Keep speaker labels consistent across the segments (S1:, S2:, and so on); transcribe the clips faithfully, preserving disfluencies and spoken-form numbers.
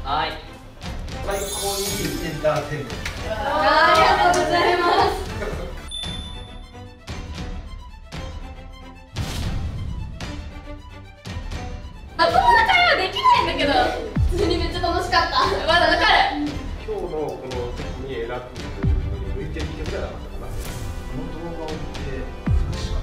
S1: はい。
S2: 最高にいいエンターテインメント。
S3: ありがとうございます。まともな会話できないんだけど、普通にめっちゃ楽しかった。まだわかる。
S4: 今日のこの曲に選ぶのに向いてる曲じゃなかったかな。
S2: この動画を見て楽しかった。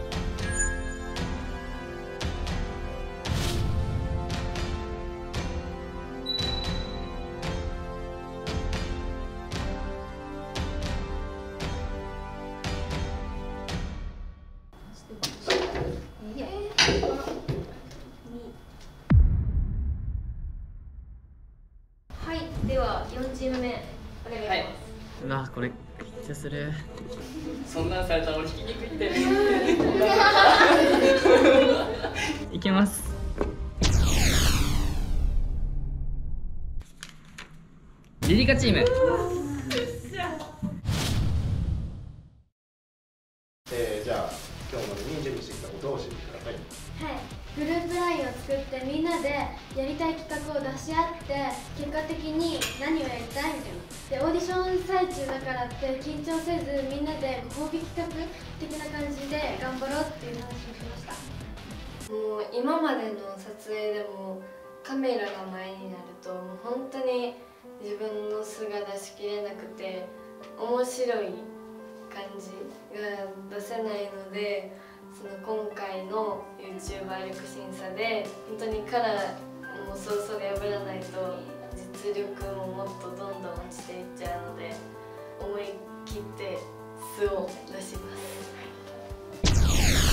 S3: はい、ではよんチーム目お願いします。はい、
S1: うわ、これ緊張する。そんなんされたら俺引きにくいって。いきます。リリカチーム。
S4: えー、じゃあ今日までに準備してきたことを教えてください。
S5: はい、グループラインを作ってみんなでやりたい企画を出し合って結果的に何をやりたいみたいな。でオーディション最中だからって緊張せずみんなでご褒美企画的な感じで頑張ろうっていう話をしました。
S6: もう今までの撮影でもカメラが前になるともう本当に自分の素が出しきれなくて面白い感じが出せないので、その今回の YouTuber 力審査で本当にカラーも早々で破らないと実力ももっとどんどん落ちていっちゃうので思い切って素を出します。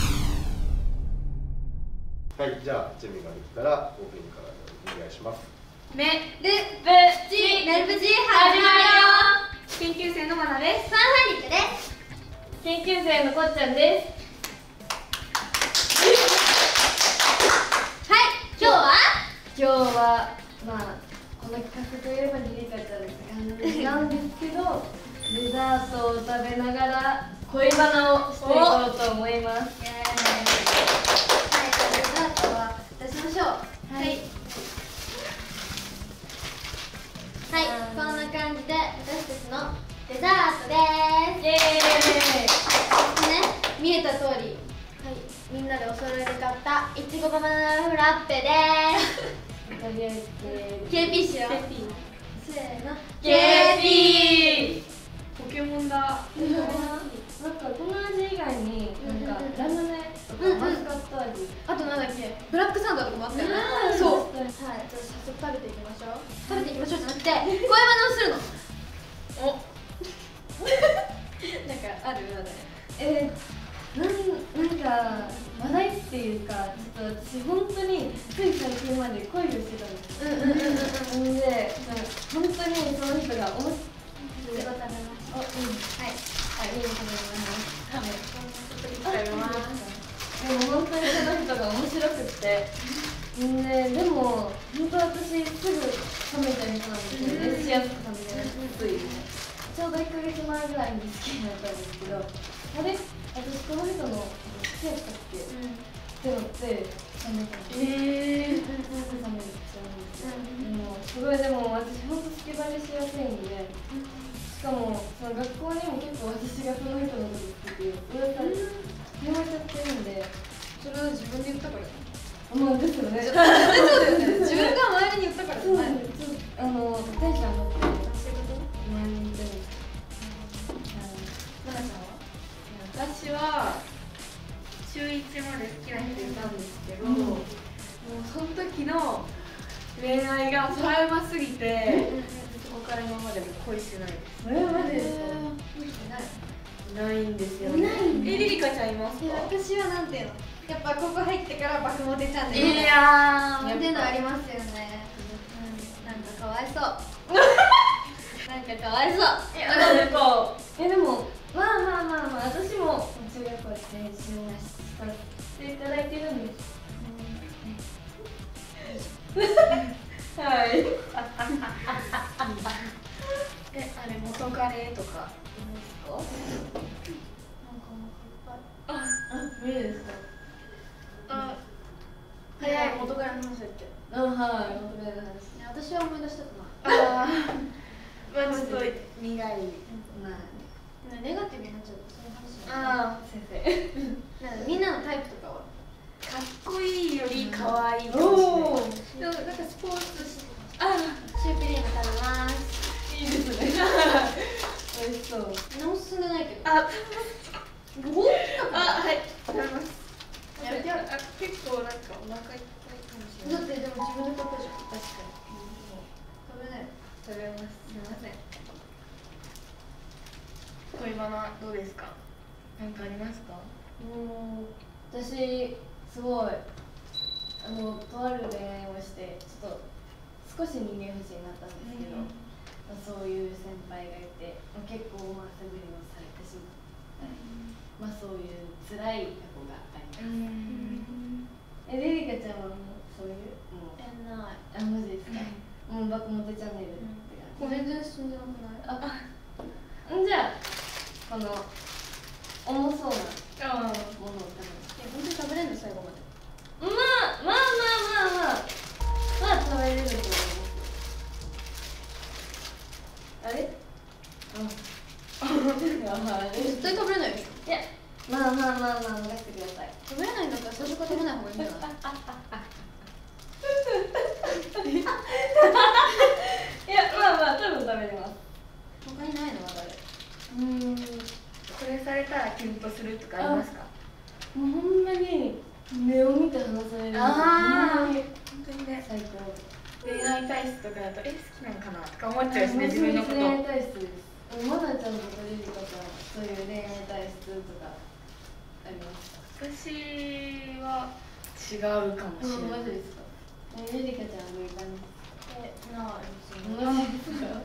S4: はい、じゃあ準備ができたらオープニングからお願いします。
S3: メルブチメルブチ始まるよ。研究生のマナです。
S5: ファンファニックです。
S6: 研究生のこっちゃんです。
S5: はい、今日は
S6: 今日はまあこの企画といえばリリカちゃんって感じなんですけど、デザートを食べながら恋バナをしていこうと思います。
S5: イエーイ。はい、じゃあデザートは出しましょう。はい、はい、こんな感じで私たちのデザートです。
S6: イエーイ。
S5: そしてね、見えた通り、はい、みんなでお揃いで買ったいちごバナナフラッペです。
S6: とりあえず
S5: ケーピー しよう。せーの、
S6: ケーピー。
S3: ポケモンだ。
S6: なんかこの味以外になんかラムネとかマスカット味、
S3: あとなんだっけ、ブラックサンダーとかもあったよね。
S5: そう。はい、じゃあ早速食べていきましょう。食べていきましょうじゃなくて、恋バナをするの。
S3: お。なんかあるよね。
S6: えー、なんなんか話題っていうか、ちょっと私本当につい最近まで恋をしてたんですよ。
S5: うんうんうんうんうん。
S6: で、本当にその人がおもし
S5: いちご食べましょう。
S6: あ、うん、はい、あ、いいですね。
S3: はい。
S6: 食べます。でも本当にその人が面白くって、ね、でも本当私すぐ冷めちゃいそうなんですよね。しやすく冷めちゃいつい。ちょうどいっかげつまえぐらいに好きになったんですけど、あれ、私この人の好きやったっけ、うん、って思って冷めたんです。えー、すぐ冷めちゃうんですよ。もうすごい、でも私本当好きバレしやすいんで、しかもその学校にも結構私がその人のこと好きで噂に広まっちゃってるんで。
S3: それは自分で言ったから。
S6: もうですよね。
S3: そうだよね。自分が周りに言ったからじゃない。
S6: あのテンション上がって周りに言ってる。
S3: マナさんは？私は中いちまで好きな人いたんですけど、うん、もうその時の恋愛がトラウマすぎて、そこから今までも恋してないです。
S6: それまでですか？
S3: 恋してない。ないんですよ。
S5: いないんだ。
S3: え、リリカちゃんいますか？
S5: 私はなんていうの、やっぱここ入ってから爆モテチャンネル
S3: いやー
S5: っていうのありますよね。なんかかわいそう。なんかかわいそう。
S6: いや、なんかえでもまあまあまあまあ私も中学校で練習をさせていただいてるんです。はい。
S3: え、あれ元カレとかいますか？
S6: あ、無理ですか？
S3: あ、早い元カレの話だっけ？
S6: あ、はい、元カレの話。
S5: 私は思い出
S6: 苦い、まあ
S5: ネガティブになっちゃうとそういう話じゃない。
S6: ああ先生
S5: なんかみんなのタイプとかは
S3: かっこいいより可愛いかもしれない。
S6: おお
S3: でもなんかスポーツし
S5: シュークリーム食べます。
S6: いいですね美味しそう。
S5: 何も進んでないけど。
S3: あ
S5: ご
S3: あはい食べます。いやいやあ結構なんかお腹いっぱいかもしれ
S5: だ
S3: ない。
S5: ってでも自分で買ったじゃん。
S3: 確かに。
S5: 食べない。
S3: 食べます。すみません。恋バナどうですか？なんかありますか？
S6: うん私すごいあのとある恋愛をしてちょっと少し人間不信になったんですけど、まあ、そういう先輩がいて、まあ、結構まあ素振りをされてしまったり、まあそういう辛い過去があります。
S3: うん
S6: えリリカちゃんはもうそういうもう
S5: えない。
S6: あマジですか、もうバクモテチャンネルって感じ。
S5: 全然進んでなくない。
S6: あんじゃあこの重そうな
S3: あ
S6: ものを食べます。
S5: いや本当に食べれるの最後まで。
S6: まあまあまあまあまあまあ食べれると思います。あれ？ああ
S5: 絶対食べれないでしょ。
S6: いやまあまあまあまあ任せてください。
S5: 食べれないんだったら最初から食べない方がいいんじゃない。
S6: いやまあまあ多分食べれます。
S5: 他にないのまだあれ。
S6: うーん
S3: これされたらキュンとするとかありますか？
S6: もうほんまに目を見て話されるのが
S3: あー
S6: ほんまに
S3: 本当にね。
S6: 最高。
S3: 恋愛体質とかだとえ好きなのかなとか思っちゃうしね自分のこと。
S6: 恋愛体質です。まなちゃんとかリリカちゃんそういう恋愛体質とかありますか？
S3: 私は違うかもしれない。
S6: マジですか？えリリカちゃんはどういう感じ？
S3: えなあ別に
S6: マジですか？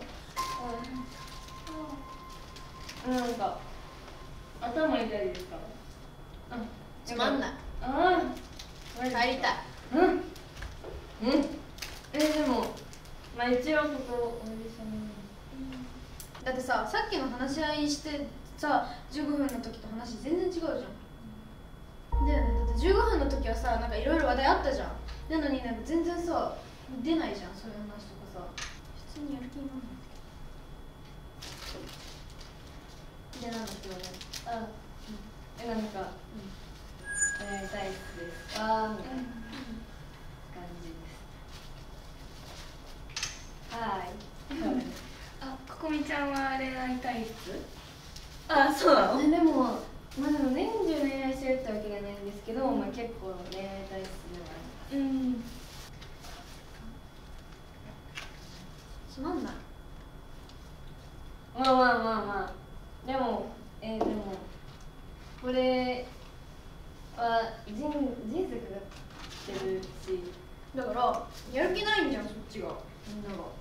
S6: なんか頭痛いですか？あ、
S5: つまんない。
S6: ああ、
S5: 帰りたい。
S6: うん。うん。えでもまあ一応ここオーディション。
S5: だってさ、さっきの話し合いしてさ、じゅうごふんの時と話全然違うじゃん。だよね、だってじゅうごふんの時はさ、なんかいろいろ話題あったじゃん。なのになんか全然さ、出ないじゃん、そういう話とかさ。普通にやる気にならない。で、なんだっけ、俺。
S6: あ、えなんか、恋愛体質ですかみたいな感じです。はい。
S3: あここみちゃんは恋愛体質？
S6: あ、そうなの？でも、まあでも年中恋愛してるってわけじゃないんですけど、まあ結構恋愛体質ではあります。
S3: うん。
S5: つまんない。
S6: まあまあまあまあ。でも、えー、でもこれは人人生かかってるし、
S5: だから、やる気ないんじゃん、そっちが。みんなが。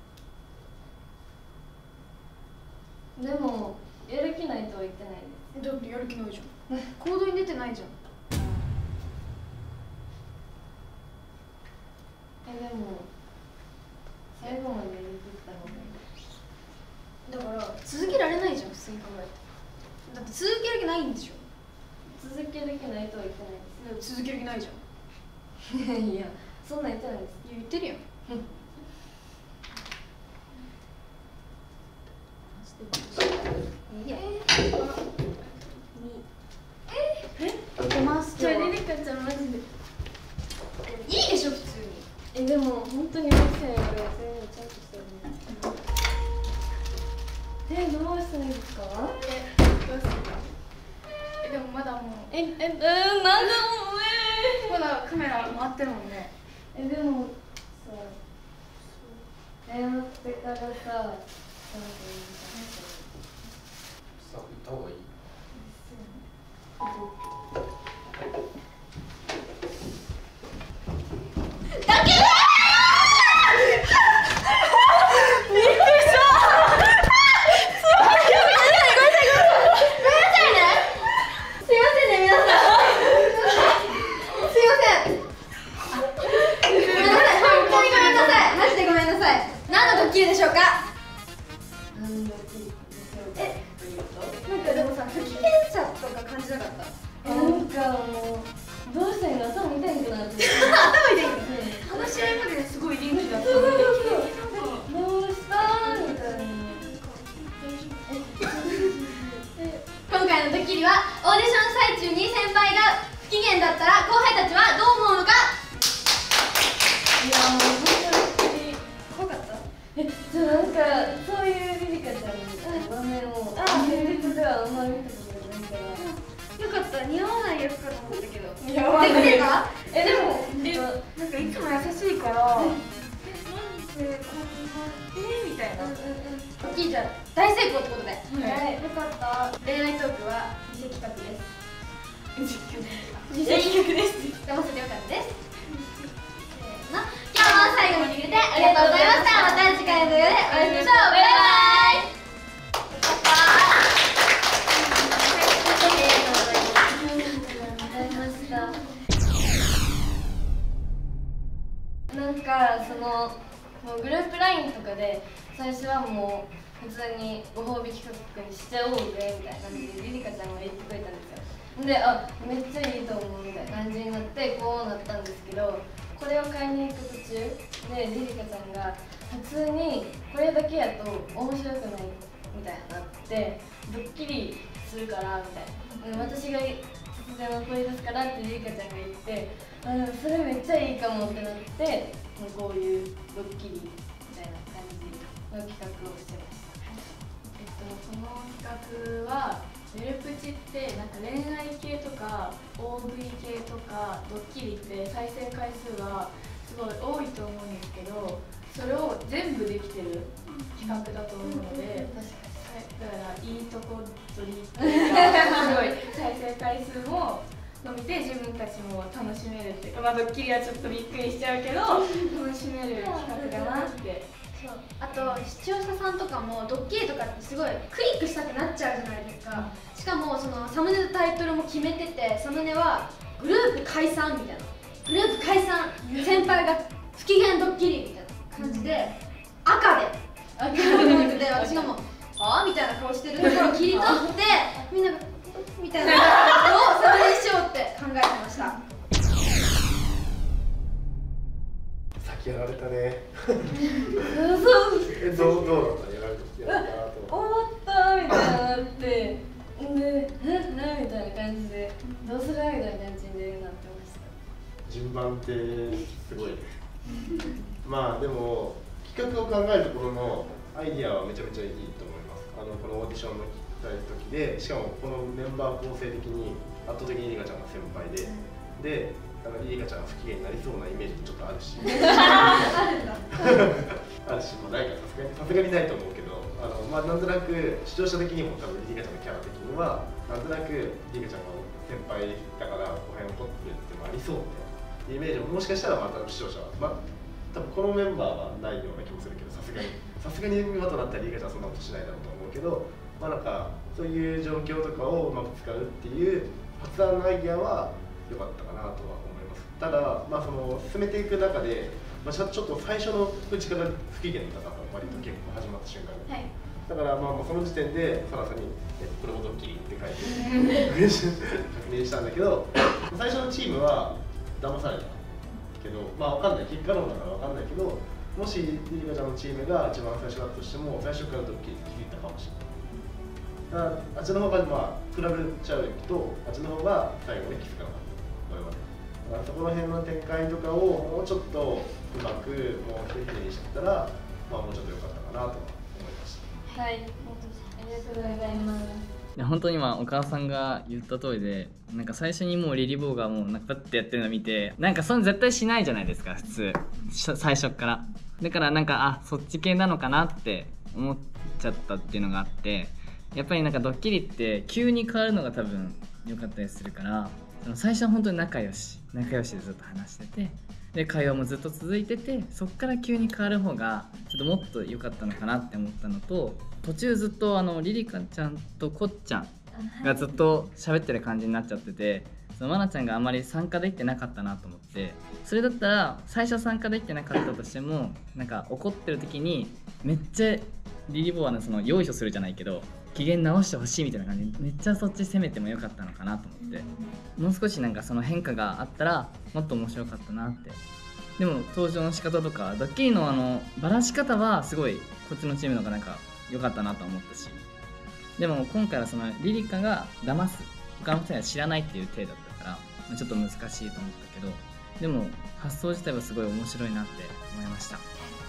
S6: でもやる気ないとは言ってないです。
S5: だってやる気ないじゃん。行動に出てないじゃん。
S6: えでも最後までやりきった方がいい。
S5: だから続けられないじゃん、普通に考えて。だって続ける気ないんでしょ。
S6: 続ける気ないとは言ってないで
S5: 続ける気ないじゃん。
S6: す。いやそんなん言ってないです。
S5: 言ってるやん。いや、え、出てます
S6: じゃあ
S5: 今日は
S6: リリカちゃんマジで。
S5: いいでしょ、普通に。
S6: えでも本当にマジで俺全部ちゃんとしてるね。えどうしたらいいですか？
S3: えどうするか？えでもまだもう
S6: ええうんなんだもうえ
S3: まだカメラ回ってるもんね。
S6: えでもさ謝ってからさなんかいいじゃん。
S4: スタッフ行った方がいい？
S5: でしょうか。
S6: なんだっけでしょうかというと
S5: なんかでもさ、不機嫌さとか感じなかった。
S6: なんかもうどうしたらいいの？頭痛いんかなって。
S5: 頭痛いんです話し合いまですごい元気だったのに、
S6: どうしたみたいな。 いやばい。
S3: できてた？
S6: えでも
S3: えなんかいつも優しいからえなんでこんなえみたいな。
S6: 大きいじゃん。大成功ってことで。
S3: はい
S6: よかった。
S3: 恋愛トークは偽企画です。
S6: 偽企画です。
S3: 騙せてよかったです。
S5: せーの、今日も最後まで見てくれてありがとうございました。また次回の動画でお会いしましょう。バイバイ。
S6: なんかそのもうグループラインとかで最初はもう普通にご褒美企画にしちゃおうぜみたいな感じでリリカちゃんが言ってくれたんですよ。で、あ、めっちゃいいと思うみたいな感じになってこうなったんですけど、これを買いに行く途中でリリカちゃんが普通にこれだけやと面白くないみたいになってドッキリするからみたいな、私が突然怒り出すからってリリカちゃんが言って、あのそれめっちゃいいかもってなって、もうこういうドッキリみたいな感じの企画をしてました。
S3: えっと、この企画はメルプチってなんか恋愛系とか オーブイ 系とかドッキリって再生回数がすごい多いと思うんですけど、それを全部できてる企画だと思うので、だからいいとこ取りっていうかすごい再生回数も伸びて自分たちも楽しめるっていうか、まあ、ドッキリはちょっとびっくりしちゃうけど楽しめる企画だなって。
S5: そう、あと視聴者さんとかもドッキリとかってすごいクリックしたくなっちゃうじゃないですか。しかもそのサムネのタイトルも決めてて、サムネはグループ解散みたいな、グループ解散先輩が不機嫌ドッキリみたいな感じで赤で赤でなってて、私がもうあーみたいな顔してるところを切り取ってみんながみたいなのをサムネにしようって考えてました。
S4: 先やられたね。
S6: そう
S4: え、どうどうだったやられたやられたと。
S6: 終わったみたいになって、で、え、なみたいな感じで、どうするみたいな感じでなってました。
S4: 順番ってすごいね。まあでも企画を考えるところのアイディアはめちゃめちゃいいと思います。あのこのオーディションの時で、しかもこのメンバー構成的に圧倒的にリリカちゃんが先輩で、で、だからリリカちゃんが不機嫌になりそうなイメージもちょっとあるし、あるし、まあないかさすがにさすがにないと思うけど、あのまあなんとなく視聴者的にも多分リリカちゃんのキャラ的にはなんとなくリリカちゃんが先輩だから後輩を取ってるっていうのもありそうっていうイメージももしかしたらまた視聴者はまあ多分このメンバーはないような気もするけど、さすがにさすがに今となったらリリカちゃんはそんなことしないだろうと思うけど、まあなんかそういう状況とかをうまく使うっていう発案のアイディアは良かったかなとは思います。ただ、まあ、その進めていく中で、まあ、ちょっと最初のうちから不機嫌だったから割と結構始まった瞬間に、はい、だからまあもうその時点でサラさんに「えこれもドッキリ」って書いて確認したんだけど、最初のチームは騙されたけど、まあ分かんない、結果論だから分かんないけど、もしリリカちゃんのチームが一番最初だとしても最初からドッキリって聞いたかもしれない。だからあっちの方がまあ比べちゃうと、あっちの方が最後に気づかなかった我々。そこら辺の展開とかをもうちょっとうまくもう一人にしてたら、まあ、もうちょっと良かったかなとは思いました。
S6: はい、ありがとうございます。
S1: いや本当に今お母さんが言った通りで、なんか最初にもうリリボーがもうなんかパッてやってるのを見て、なんかそんな絶対しないじゃないですか普通最初から。だからなんかあそっち系なのかなって思っちゃったっていうのがあって、やっぱりなんかドッキリって急に変わるのが多分良かったりするから、最初は本当に仲良し仲良しでずっと話してて、で会話もずっと続いてて、そっから急に変わる方がちょっともっと良かったのかなって思ったのと、途中ずっとあのリリカちゃんとこっちゃんがずっと喋ってる感じになっちゃってて、そのマナちゃんがあまり参加できてなかったなと思って、それだったら最初参加できてなかったとしても、なんか怒ってる時にめっちゃリリボはねその用意書するじゃないけど機嫌直してほしいみたいな感じで、めっちゃそっち攻めてもよかったのかなと思って、もう少しなんかその変化があったらもっと面白かったなって。でも登場の仕方とかドッキリのあのバラし方はすごいこっちのチームの方がなんか良かったなと思ったし、でも今回はそのリリカが騙す他の人には知らないっていう体だったから、ちょっと難しいと思ったけど、でも発想自体はすごい面白いなって思いました。
S3: 普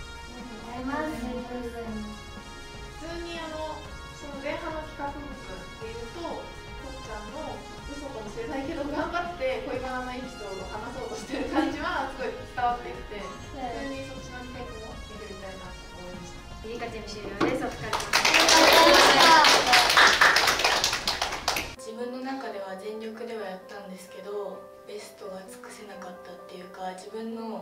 S3: 通にあのその前半の企画部分でいうと、こっちゃんの嘘かもしれないけど頑張って恋バナのエピソードを話そうとしてる感じはすごい伝わってきて、普通にそっちの企画も見てみたいなと思いました。
S5: リカチーム終了です。お疲れ様です。
S7: 自分の中では全力ではやったんですけど、ベストが尽くせなかったっていうか、自分の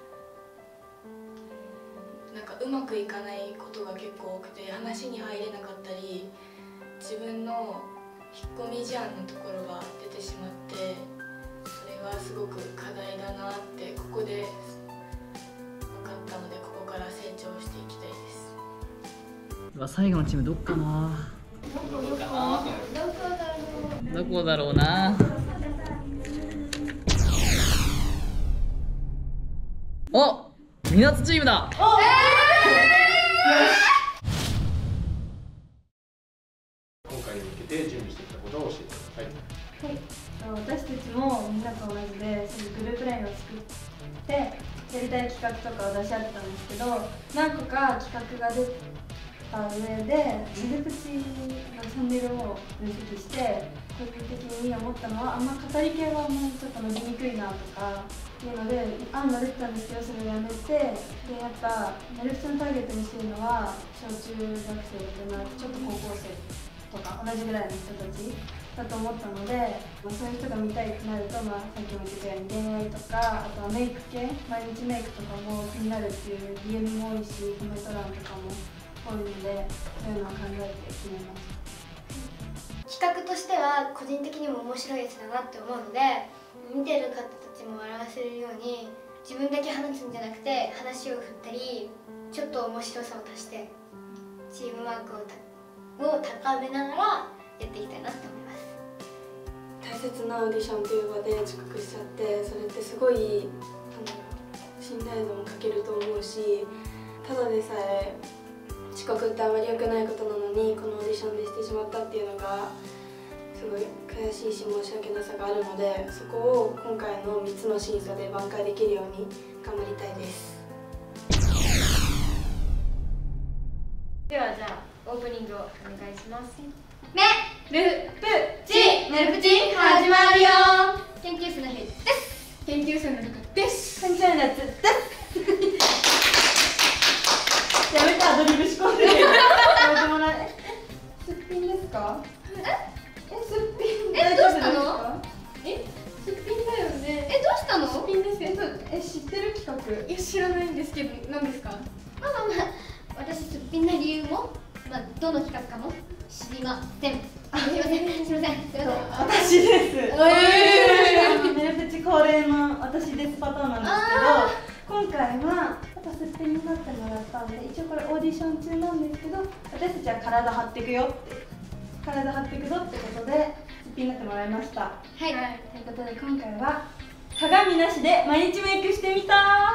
S7: なんかうまくいかないことが結構多くて、話に入れなかったり、自分の引っ込み思案のところが出てしまって、それがすごく課題だなってここで分かったので、ここから成長していきたいです。
S1: うわ、最後のチームどっかな。
S6: どこどこどこだろう。
S1: どこだろうな。お、みなつチームだ。
S4: 今回に向けて準備してきたことを教えてください。
S6: はい、私たちもみんなと同じで、そのグループラインを作ってやりたい企画とかを出し合ってたんですけど、何個か企画が出た上でミルクチのチャンネルを分析して、個人的に思ったのは、あんま語り系はもうちょっと伸びにくいなとかいうので案が出てたんですけど、それをやめて、でやっぱミルクチのターゲットにしてるのは小中学生ではなく、ちょっと高校生とか同じぐらいの人たちだと思ったので、まあ、そういう人が見たいとなると、まあ、さっきも言ってたように恋愛とか、あとはメイク系、毎日メイクとかも気になるっていう ディーエム も多いし、コメント欄とかも多いので、そういうのを考えて決めました。
S5: 企画としては個人的にも面白いやつだなって思うので、見てる方たちも笑わせるように自分だけ話すんじゃなくて、話を振ったりちょっと面白さを足してチームワークをを高めながらやっていきたいなって思います。
S7: 大切なオーディションという場で遅刻しちゃって、それってすごい信頼度も欠けると思うし、ただでさえ遅刻ってあまり良くないことなのに、このオーディションでしてしまったっていうのがすごい悔しいし申し訳なさがあるので、そこを今回のみっつの審査で挽回できるように頑張りたいです。
S5: ではじゃあオープニングをお願いします。
S6: ねるぷちねるぷち始まるよ。
S5: 研究生の日です。
S3: 研究生のルカです。
S6: 研究生のやつですやめて、アドリブ仕込んでやめてもらえ。すっぴんですか？ええ、すっぴん
S5: えどうしたの？
S3: え、すっぴんだよね。
S5: え、どうしたの？
S3: すっぴんです。
S6: えっと、え、知ってる企画？
S3: いや、知らないんですけど、何ですか？
S5: まあまあまあ、私すっぴんな理由も、まあ、どの企画かも知りません。あ、すいません、すいません、すいません。
S6: 私です。
S3: え
S6: ー、メルプチ恒例の私ですパターンなんですけど、今回はやっぱすっぴんになってもらったんで、一応これオーディション中なんですけど、私たちは体張っていくよって体張っていくぞってことで、すっぴんになってもらいました。
S5: はい、
S6: はい、ということで今回は鏡なしで毎日メイクしてみたー。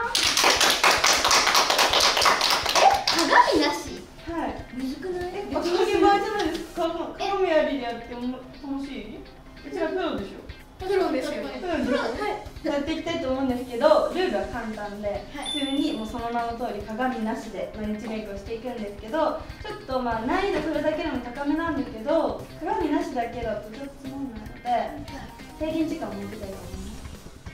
S5: 鏡なし？
S6: はい。
S5: むずくない？
S6: え、当たり前じゃないですか。鏡ありでやっても楽しい？うちらプロでしょ。
S3: プロですよね。
S6: プロでしょ。やっていきたいと思うんですけど、ルールは簡単で、
S5: はい、
S6: 普通にもうその名の通り鏡なしで毎日メイクをしていくんですけど、ちょっとまあ難易度それだけでも高めなんですけど、鏡なしだけだとちょっとつまんないので、制限時間を設けたいと思います。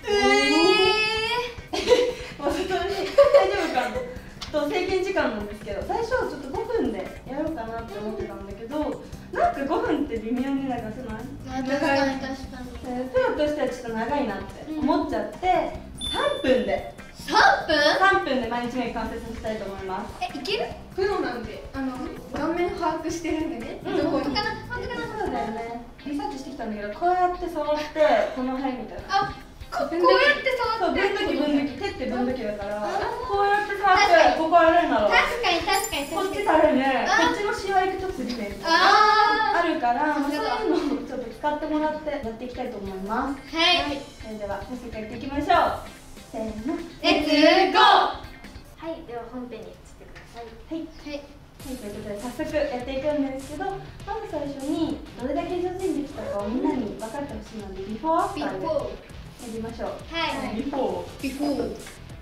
S5: えー、
S6: もうそれ大丈夫かなと制限時間なんですけど、最初はちょっとごふんでやろうかなって思ってたんだけど、なんかごふんって微妙に長くない？
S5: あ、確かに確かに。
S6: プロとしてはちょっと長いなって思っちゃって、さんぷんで
S5: さんぷん？
S6: さんぷんで毎日メイク完成させたいと思います。
S5: え、いける？
S3: プロなんで、あの顔面把握してるんでね。
S6: うん、
S3: どこに
S5: 本当かな？本当かな？
S6: そうだよね。リサーチしてきたんだけど、こうやって触ってこの辺みたいな。
S5: あ、ここうやって触って。
S6: そう、分度器分度器、手って分度器だから、こうやって触ってここやるんだろう。
S5: 確かに確かに
S6: こっち
S5: 確かに。
S6: 触るね。こっちのシワ行くとすり目
S5: あ
S6: あるから、そう
S5: さすがだ
S6: いうのをちょっと使ってもらってやっていきたいと思います。
S5: ー。はい。
S6: それでは早速やっていきましょう。せーの。
S5: レッツゴー。はい、では本編に移ってください。
S6: はい。
S5: はい。
S6: はい、ということで早速やっていくんですけど、まず最初にどれだけ上手にできたかをみんなに分かってほしいので、ビフォーアフターでやりましょう。
S5: はい。
S6: ビフォー。
S3: ビフォー。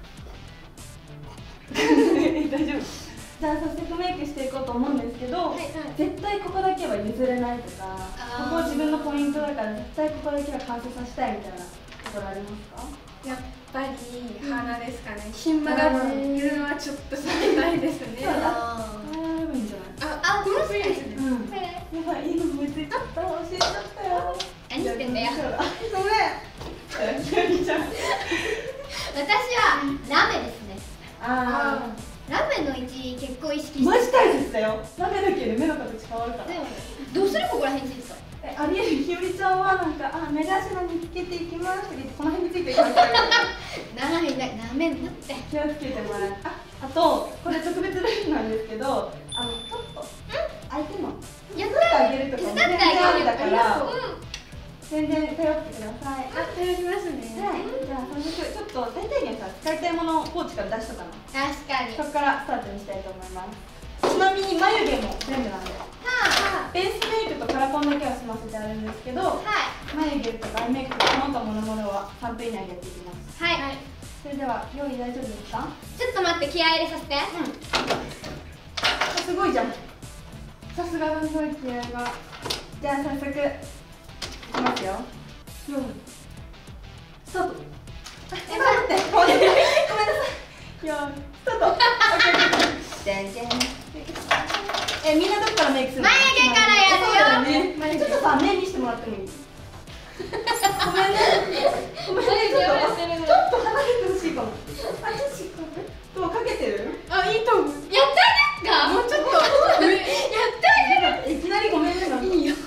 S6: 大丈夫。じゃあ早速メイクしていこうと思うんですけど、
S5: はいはい
S6: 絶対ここだけは譲れないとか、
S5: あー
S6: ここ自分のポイントだから絶対ここだけは完成させたいみたいなころありますか？
S3: やっぱり鼻ですかね。ひん曲がってるのはちょっと避けたいですね。
S6: ああ、やればいいんじゃない？
S3: あ、あ、この冬ですね。
S6: うん。やばい、いいの思いついちゃった。教えちゃったよ。
S5: 何言ってんだよ。
S6: ごめん。ひよりちゃん。
S5: 私はラメですね。
S6: あ
S5: ラメの位置結構意識
S6: あ。
S5: して
S6: マジ大切だよ。ラメだけで目の形変わるから。
S5: でもどうするここら辺についてた。
S6: え、ありえる。ひよりちゃんはなんか、あ、目頭につけていきますって言ってこの辺についていきます。
S5: 長いな、なめんなって
S6: 気をつけてもらう。あ、あとこれ特別ルールなんですけど、あのちょっと相手の
S5: やっ
S6: 手伝ってあげるとかも
S5: 手伝ってあげる
S6: だから
S5: うん
S6: 全然頼ってください。
S3: あ、頼りますね。
S6: はい、じゃあ早速ちょっと最低限さ使いたいものをポーチから出しとかな。
S5: 確かに。
S6: そこからスタートにしたいと思います。ちなみに眉毛も全部なんで、
S5: は
S6: ベースメイクとカラコンだけは済ませてあるんですけど、
S5: あ、はい
S6: 眉毛とかアイメイクとかその他ものものはさんぷん以内でやっていきます。
S5: はい、
S6: それでは用意大丈夫ですか？
S5: ちょっと待って、気合い入れさせて。
S6: うん。すごいじゃん。さすがすごい気合が。じゃあ早速いきますよ。よん、スタート。え、待って、ごめんなさい。よん、スタート。オッケー。じゃんじゃん。え、みんなどっからメイクするの？
S5: 眉毛からやるよ。
S6: そうだよね。ちょっとさ、目見してもらってもいい？ごめんね。ごめんね。ちょっとちょっと離れてほしいかも。あ、ちょっとどうかけてる？
S3: あ、いいと思う。
S5: やってあげるか。
S3: もうちょっと上。
S5: やってあげる。
S6: いきなりごめんね。いいよ。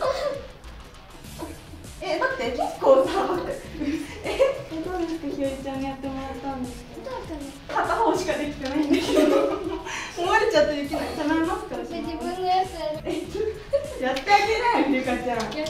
S6: え、待って、結構さ、待って。え、どうですか、ひよりちゃんにやってもらったんですけど。片方しかできてないんだけど。思われちゃってできない。頼みますから。
S5: 自分のやつ
S6: え、ちょやってあげないよ、ゆかちゃん。
S5: やって。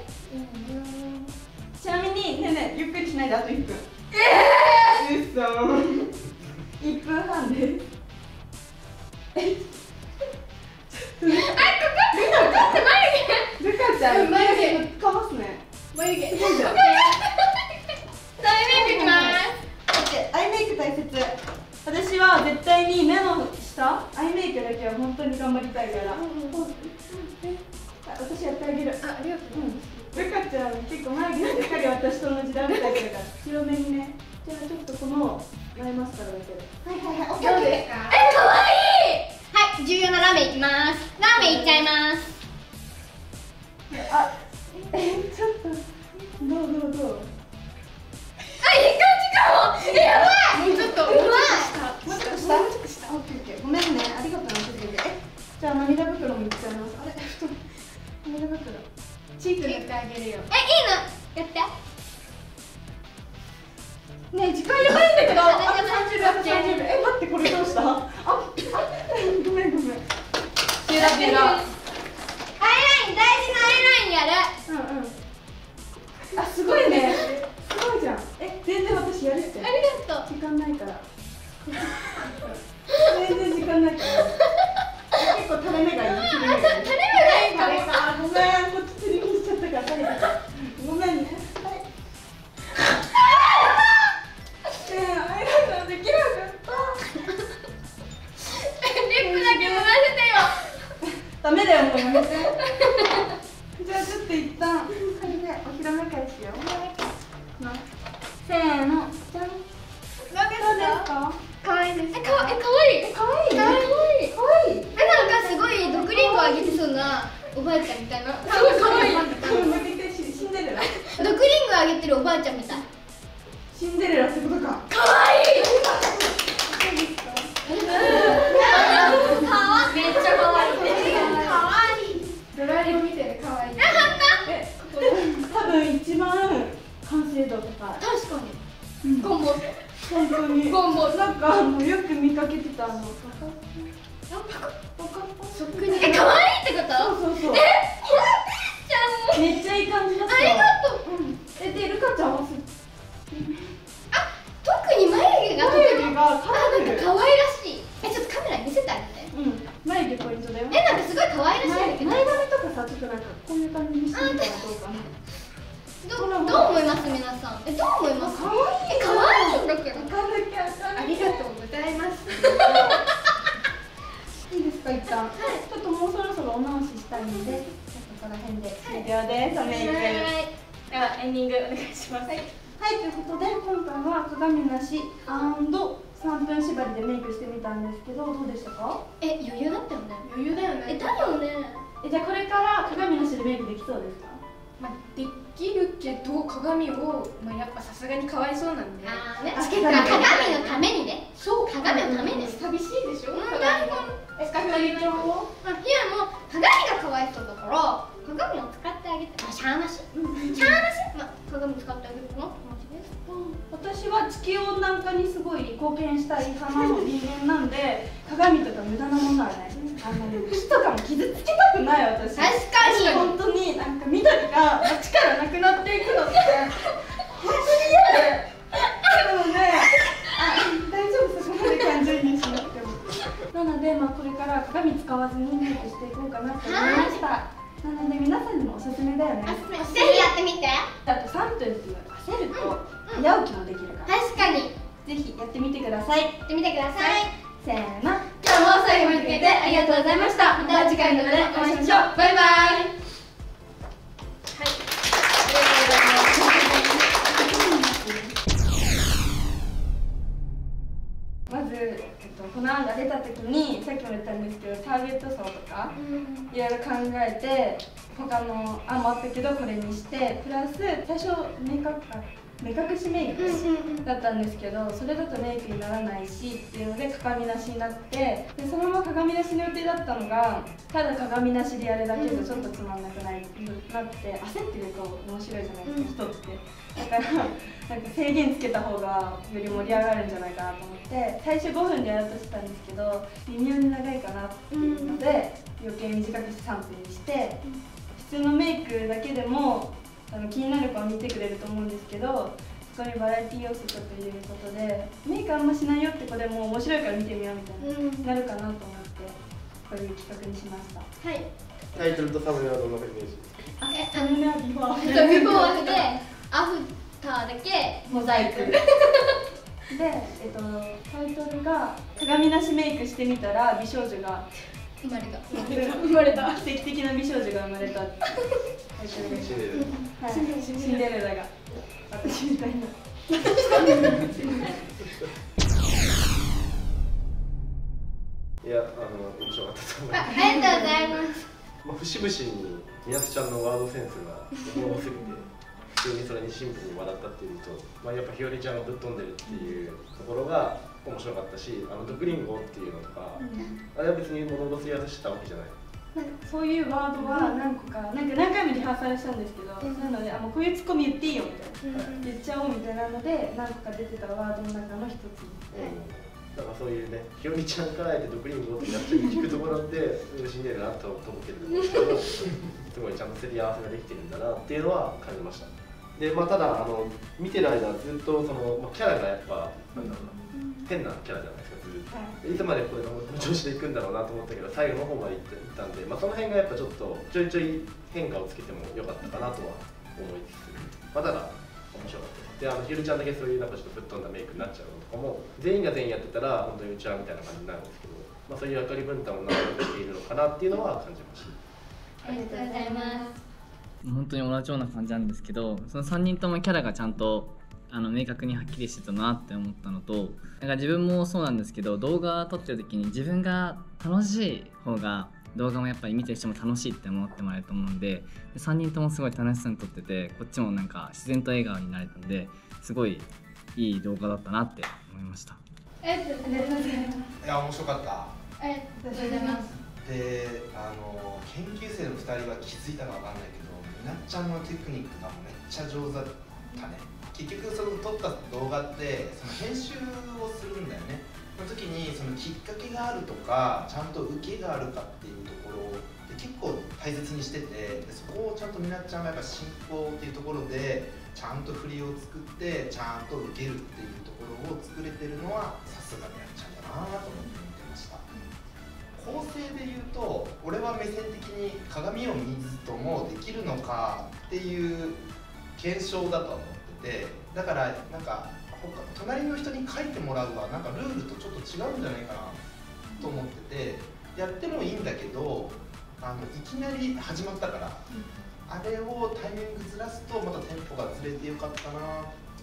S6: ちなみに、ねえねえ、ゆっくりしないであといっぷん。えー、うそ。いっぷんはんです。え、
S5: あ、ここ。こって眉毛。
S6: ルカちゃん、眉毛かますね。
S3: 眉毛。
S6: すごいじゃん。
S5: 大メイクいきます。
S6: アイメイク大切。私は絶対に目の下、アイメイクだけは本当に頑張りたいから。私やってあげる。
S3: あ、ありがとう。
S6: ルカちゃん結構眉毛しっかり私と同じであげてあげるから。白目にね。じゃあちょっとこの前マスカラだけで。はいはいはい。オッケーオッケー。
S5: え、可愛い。はい、重要なラーメンいきます。ラーメンいっちゃいます。
S6: あ、え、ちょっとどうどうどう。
S5: あ、いい感じかも。え、やばい。
S3: もうちょっと。
S5: うまい。
S6: もうちょっと下。もうちょっと下。オッケーオッケー。ごめんね。ありがとうな。え、じゃあ涙袋もいっちゃいます。あれ、涙袋。チーク塗ってあげるよ。
S5: え、いいの。やって。
S6: ねえ、時間やばいんだけど。あと
S5: あ
S6: さんじゅうびょう、あとさんじゅうびょう。え、待って、これどうした？あ、あ、ごめんごめん。
S5: ピュラピュラ。アイライン、大事なアイラインやる。
S6: うんうん。あ、すごいね。すごいじゃん。え、全然私やるって。
S5: ありがとう。
S6: 時間ないから。全然時間ないから。結構垂れ目がいい。
S5: あ、垂れ目がいいかも。
S6: あ、ごめん、こっち釣りにしちゃったから垂れてた。ごめんね。はい。ねえ、アイライナーできなかった。
S5: リップだけもらせてよ。
S6: ダメだよ、もうやめて。じゃあちょっと一旦これでお披露目会しよう。なせーの、じゃん。どうですか？
S5: 可愛いです。え、かわ、え、可愛い。
S6: え、かわいい。
S5: 可愛い。
S6: かわいい。
S5: え、なんかすごい毒リンゴあげてそうなおばあちゃんみたいな。すごい可愛い。
S6: もう一回シンデレラ。
S5: 毒リンゴあげてるおばあちゃんみたい。
S6: シンデレラってことか。
S5: 可愛い。可愛い。めっちゃ可愛い。可愛い。
S3: ドラレ見てる可愛い。
S5: え、本
S6: え、多分一番完成度高い。
S5: 当？確かに。ゴンボ。
S6: 本当に。
S5: ゴンボ。
S6: なんかあのよく見かけてたあの。
S5: そっくり。え、可愛いってこと？
S6: そうそうそう。
S5: え、ひろちゃんも。
S6: めっちゃいい感じだった。
S5: ありがとう。
S6: うん。え、でルカちゃんはす。
S5: あ、特に眉毛が特に。
S6: 眉毛が
S5: あ、
S6: カラフル。
S5: なんか可愛らしい。え、ちょっとカメラに見せてあげて。
S6: うん。眉毛ポイントだよ。
S5: え、なんかすごい可愛らしいんだけど。
S6: 前髪とかさ、ちょっとなんかこういう感じにしてみたらどうかな。
S5: どどう思います皆さん？え、どう思います？
S6: 可愛い。
S5: え、可愛いんだけど。
S6: 明るき
S3: ありがとうございます。
S6: いいですか一旦。ちょっともうそろそろお直ししたいので、ちょっとこの辺で終了です。おメイク。
S5: はい。
S6: ではエンディングお願いします。はい。は
S8: はい、ということで今回は鏡なしさんぷん縛りでメイクしてみたんですけど、どうでしたか？
S5: え、余裕だったよね。
S3: 余裕だよね。
S5: え、だよね。
S8: え、じゃあこれから鏡なしでメイクできそうですか？
S3: まあ、できるけど鏡を、まあ、やっぱさすがにかわいそうなんで。
S5: あーね、
S8: あ
S5: つけた鏡のためにね。
S3: そう、
S5: 鏡のために
S3: 寂しいでしょ。
S5: うん、
S3: 鏡
S5: だいぶ。
S8: え、使ってあげちゃおう。
S5: あ、ひやも鏡がかわいそうだから鏡を使ってあげて、あ、しゃあなし、しゃあなし、まあ、鏡使ってあげるかなって感じです。
S8: 私は地球温暖化にすごい貢献したい派の人間なんで、鏡とか無駄なものはない。あの木とかも傷つけたくない私。
S5: 確かに
S8: 本当になんか緑が街からなくなっていくのって本当に嫌で。なので、あ、大丈夫、そこまで感情移入しなくても。なので、まあこれから鏡使わずにメイクしていこうかなと思いました。なので皆さんにもおすすめだよね。
S5: ぜひやってみて。
S8: あとさんぷんっていうのは焦ると早起きもできるから、
S5: 確かに
S8: ぜひやってみてください。
S5: やってみてください。
S8: せーの、
S5: 今日も最後まで見てありがとうございました。また次回の動画でお会いしましょう。バイバイ。
S8: まず、えっと、この案が出た時にさっきも言ったんですけど、ターゲット層とかいろいろ考えて他の案もあったけどこれにして、プラス最初目隠目隠しメイクだったんですけど、それだとメイクにならないしっていうので鏡なしになって、でそのまま鏡なしの予定だったのがただ鏡なしでやるだけじゃちょっとつまんなくないってなって、焦ってると面白いじゃないですか、人って。だからなんか制限つけた方がより盛り上がるんじゃないかなと思って、最初ごふんでやろうとしてたんですけど微妙に長いかなっていうので余計短くしてさんぷんにして、普通のメイクだけでもあの気になる子は見てくれると思うんですけど、そこにバラエティ要素ちょっと入れることでメイクあんましないよって子でも面白いから見てみようみたいな、なるかなと思ってこういう企画にしました。
S5: はい。
S4: タイトルとサムネはどんなイメージ？
S5: え、
S8: サムネはビフォー。
S5: えっとビフォーアフでアフターだけモザイク。
S8: で、えっと、タイトルが鏡なしメイクしてみたら美少女が
S5: 生まれた。
S8: 生まれた奇跡的な美少女が生まれたってタイトルです。
S4: シンデレラ。
S8: はい、シンデレラが私みたいな。
S4: いや、あの面白かったと思い
S5: あ、
S4: ます。
S5: ありがとうございます。
S4: まあ、節々にみなつちゃんのワードセンスがおもろすぎて、普通にそれにシンプルに笑ったっていうのと、まあ、やっぱひよりちゃんがぶっ飛んでるっていうところが面白かったし、あの毒リンゴっていうのとか、うん、あれは別に物腰やしたわけじゃない。
S8: なんかそういうワードは何個か、なんか何回もリハーサルしたんですけど、うん、そういうので、あ、もうこういうツッコミ言っていいよみたいな、うん、言っちゃおうみたいなので何個か出てたワードの中の一つ。うん、
S4: だからそういうね、ひよりちゃんからあえて毒リンゴってやっちゃう聞くところで死んでるなととぼけるんですけど、すごいちゃんと競り合わせができてるんだなっていうのは感じました。で、まあ、ただあの見てる間ずっとその、まあ、キャラがやっぱなんだろうな、変なキャラじゃないですか、ずっと、はい、いつまでこれの調子でいくんだろうなと思ったけど、最後の方までいったんで、まあ、その辺がやっぱちょっとちょいちょい変化をつけてもよかったかなとは思いつつ、まあ、ただ面白かったです。で、あのひよりちゃんだけそういうなんかちょっとぶっ飛んだメイクになっちゃうのとかも、全員が全員やってたら本当にうちわみたいな感じになるんですけど、まあ、そういう役割分担をなっているのかなっていうのは感じました。
S5: ありがとうございます。
S1: 本当に同じような感じなんですけど、そのさんにんともキャラがちゃんとあの明確にはっきりしてたなって思ったのと、なんか自分もそうなんですけど、動画撮ってる時に自分が楽しい方が動画もやっぱり見てる人も楽しいって思ってもらえると思うんで、でさんにんともすごい楽しそうに撮ってて、こっちもなんか自然と笑顔になれたので、すごいいい動画だったなって思いました。
S5: ありがとうございます。
S2: いや、面白かった。
S5: ありがとうございます。
S2: で、あの研究生のふたりは気づいたかわかんないけど、みなっちゃんのテクニックがめっちゃ上手だったね。結局その撮った動画ってその編集をするんだよね。その時にそのきっかけがあるとかちゃんと受けがあるかっていうところで結構大切にしてて、でそこをちゃんとみなっちゃんがやっぱ進行っていうところでちゃんと振りを作ってちゃんと受けるっていうところを作れてるのはさすがみなっちゃんだなと思って見てました。構成で言うと俺は目線的に鏡を見ずともできるのかっていう検証だと思ってて、だからなんか他隣の人に書いてもらうはなんかルールとちょっと違うんじゃないかなと思ってて、やってもいいんだけどあのいきなり始まったから、うん、あれをタイミングずらすとまたテンポがずれてよかったなっ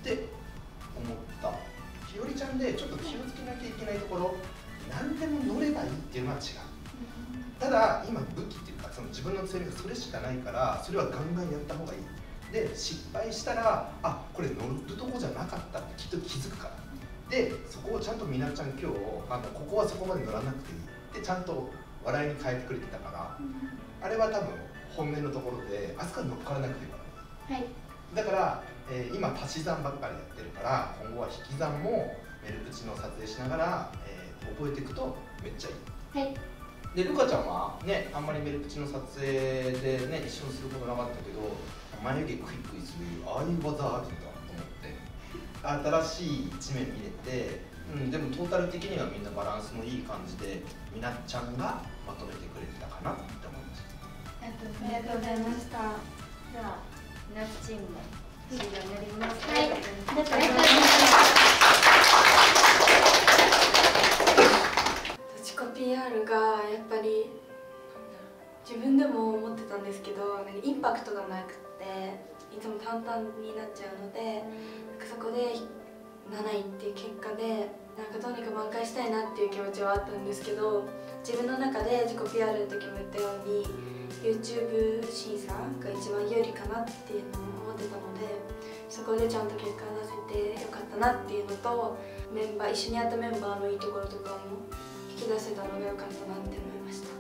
S2: って思った。ひよりちゃんでちょっと気をつけなきゃいけないところ、何でも乗ればいいっていうのは違う。ただ今武器っていうかその自分の強みがそれしかないから、それはガンガンやった方がいい。で失敗したら、あ、これ乗るとこじゃなかったってきっと気づくから。でそこをちゃんとみなちゃん今日あのここはそこまで乗らなくていいってちゃんと笑いに変えてくれてたから、あれは多分本音のところであそこは乗っからなくていいから。
S5: はい。
S2: だから、えー、今足し算ばっかりやってるから、今後は引き算もメルプチの撮影しながら、えー、覚えていくとめっちゃいい。
S5: はい。
S2: でルカちゃんはね、あんまりメルプチの撮影でね一緒にすることなかったけど、眉毛クイックイするああいう技あるんだと思って、新しい一面見れて、うん、でもトータル的にはみんなバランスのいい感じで、みなちゃんがまとめてくれてたかなって思いました。
S5: ありがとうございました。
S6: ではみなチームも終了になります。
S5: はい。ありがとうございました。
S7: 自己 ピーアール がやっぱり自分でも思ってたんですけど、インパクトがなくていつも淡々になっちゃうので、なんかそこでなないっていう結果で、なんかどうにか挽回したいなっていう気持ちはあったんですけど、自分の中で自己 ピーアール の時も言ったように YouTube 審査が一番有利かなっていうのを思ってたので、そこでちゃんと結果を出せてよかったなっていうのと、メンバー一緒にやったメンバーのいいところとかも引き出せたのがよかったなって思いました。